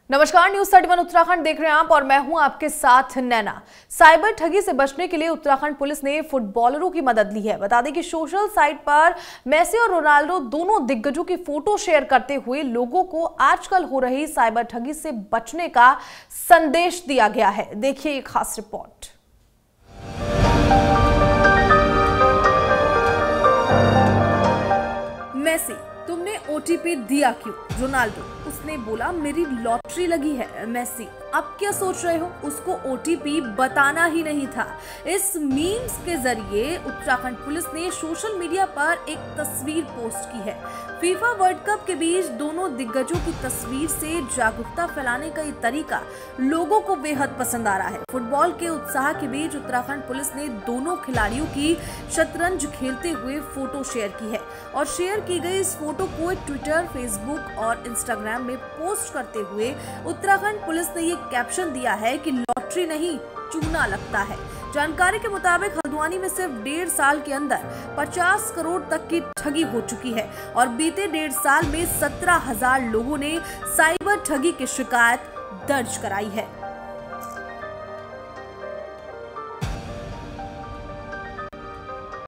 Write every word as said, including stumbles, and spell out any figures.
नमस्कार, news thirty one Uttarakhand देख रहे हैं आप और मैं हूं आपके साथ नैना। साइबर ठगी से बचने के लिए उत्तराखंड पुलिस ने फुटबॉलरों की मदद ली है। बता दें कि सोशल साइट पर मेसी और रोनाल्डो दोनों दिग्गजों की फोटो शेयर करते हुए लोगों को आजकल हो रही साइबर ठगी से बचने का संदेश दिया गया है। देखिए ये खास रिपोर्ट। मेसी, तुमने ओटीपी दिया क्यों? रोनाल्डो, उसने बोला मेरी लॉटरी लगी है। मेसी, अब क्या सोच रहे हो? उसको ओटीपी बताना ही नहीं था। इस मीम्स के जरिए उत्तराखंड पुलिस ने सोशल मीडिया पर एक तस्वीर पोस्ट की है। फीफा वर्ल्ड कप के बीच दोनों दिग्गजों की तस्वीर से जागरूकता फैलाने का ये तरीका लोगों को बेहद पसंद आ रहा है। फुटबॉल के उत्साह के बीच उत्तराखंड पुलिस ने दोनों खिलाड़ियों की शतरंज खेलते हुए फोटो शेयर की है और शेयर की गई इस फोटो को ट्विटर, फेसबुक और इंस्टाग्राम में पोस्ट करते हुए उत्तराखंड पुलिस ने ये कैप्शन दिया है कि लॉटरी नहीं, चूना लगता है। जानकारी के मुताबिक हल्द्वानी में सिर्फ डेढ़ साल के अंदर पचास करोड़ तक की ठगी हो चुकी है और बीते डेढ़ साल में सत्रह हजार लोगों ने साइबर ठगी की शिकायत दर्ज कराई है।